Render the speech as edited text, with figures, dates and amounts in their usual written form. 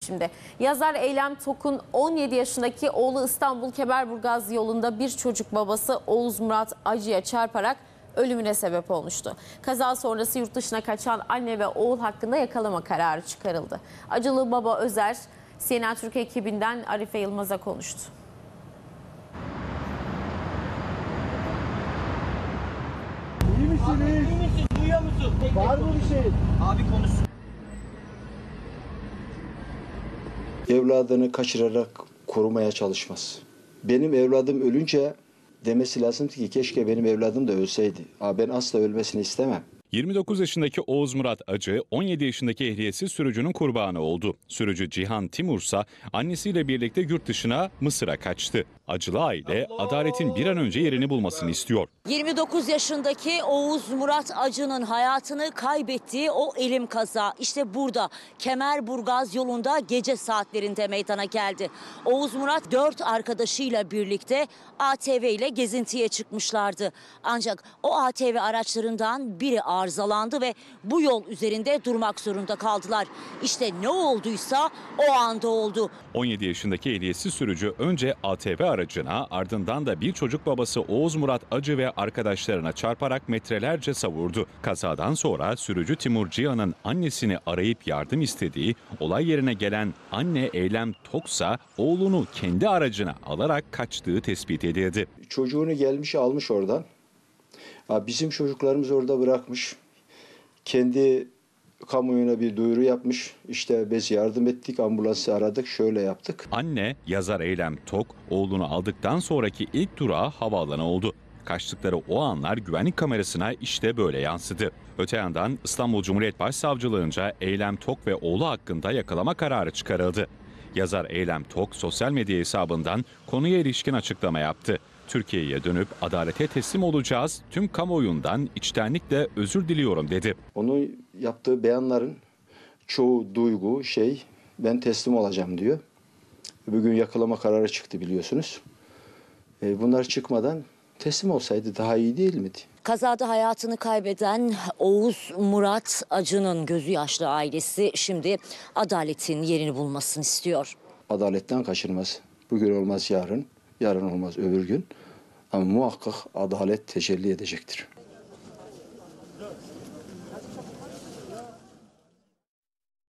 Şimdi yazar Eylem Tok'un 17 yaşındaki oğlu İstanbul Kemerburgaz yolunda bir çocuk babası Oğuz Murat Acı'ya çarparak ölümüne sebep olmuştu. Kaza sonrası yurt dışına kaçan anne ve oğul hakkında yakalama kararı çıkarıldı. Acılı baba Özer, CNN Türk ekibinden Arife Yılmaz'a konuştu. İyi misiniz? İyi misin? Duyuyor musun? Var mı bir şey? Abi konuşsun. Evladını kaçırarak korumaya çalışmaz. Benim evladım ölünce demesi lazım ki keşke benim evladım da ölseydi. Ben asla ölmesini istemem. 29 yaşındaki Oğuz Murat Acı, 17 yaşındaki ehliyetsiz sürücünün kurbanı oldu. Sürücü Cihan Timursa annesiyle birlikte yurt dışına Mısır'a kaçtı. Acılı aile adaletin bir an önce yerini bulmasını istiyor. 29 yaşındaki Oğuz Murat Acı'nın hayatını kaybettiği o elim kaza işte burada Kemerburgaz yolunda gece saatlerinde meydana geldi. Oğuz Murat 4 arkadaşıyla birlikte ATV ile gezintiye çıkmışlardı. Ancak o ATV araçlarından biri arızalandı ve bu yol üzerinde durmak zorunda kaldılar. İşte ne olduysa o anda oldu. 17 yaşındaki ehliyetsiz sürücü önce ATV aracına, ardından da bir çocuk babası Oğuz Murat Acı ve arkadaşlarına çarparak metrelerce savurdu. Kazadan sonra sürücü Timur Cihan'ın annesini arayıp yardım istediği, olay yerine gelen anne Eylem Toksa oğlunu kendi aracına alarak kaçtığı tespit edildi. Çocuğunu gelmiş almış oradan. Bizim çocuklarımız orada bırakmış. Kendi kamuoyuna bir duyuru yapmış. İşte biz yardım ettik, ambulansı aradık, şöyle yaptık. Anne, yazar Eylem Tok, oğlunu aldıktan sonraki ilk durağı havaalanı oldu. Kaçtıkları o anlar güvenlik kamerasına işte böyle yansıdı. Öte yandan İstanbul Cumhuriyet Başsavcılığınca Eylem Tok ve oğlu hakkında yakalama kararı çıkarıldı. Yazar Eylem Tok sosyal medya hesabından konuya ilişkin açıklama yaptı. Türkiye'ye dönüp adalete teslim olacağız, tüm kamuoyundan içtenlikle özür diliyorum dedi. Onun yaptığı beyanların çoğu duygu, ben teslim olacağım diyor. Bugün yakalama kararı çıktı biliyorsunuz. Bunlar çıkmadan teslim olsaydı daha iyi değil miydi? Kazada hayatını kaybeden Oğuz Murat Acı'nın gözü yaşlı ailesi şimdi adaletin yerini bulmasını istiyor. Adaletten kaçırmaz. Bugün olmaz yarın, yarın olmaz öbür gün. Ama muhakkak adalet tecelli edecektir.